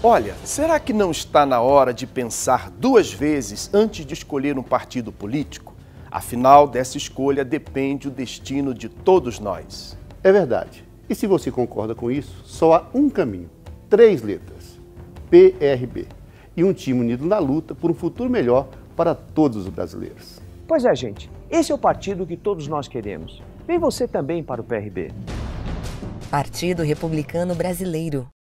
Olha, será que não está na hora de pensar duas vezes antes de escolher um partido político? Afinal, dessa escolha depende o destino de todos nós. É verdade. E se você concorda com isso, só há um caminho. 3 letras. PRB. E um time unido na luta por um futuro melhor para todos os brasileiros. Pois é, gente. Esse é o partido que todos nós queremos. Vem você também para o PRB. Partido Republicano Brasileiro.